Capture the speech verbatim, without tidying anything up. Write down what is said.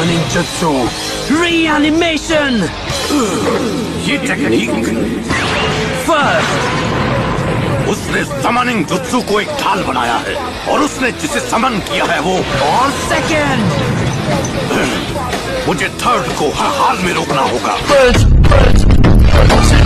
Summoning jutsu. Reanimation. ये technique First. उसने summoning jutsu को एक ढाल बनाया है और उसने जिसे समन किया है वो और second. मुझे थर्ड को हर हाल में रोकना होगा। First.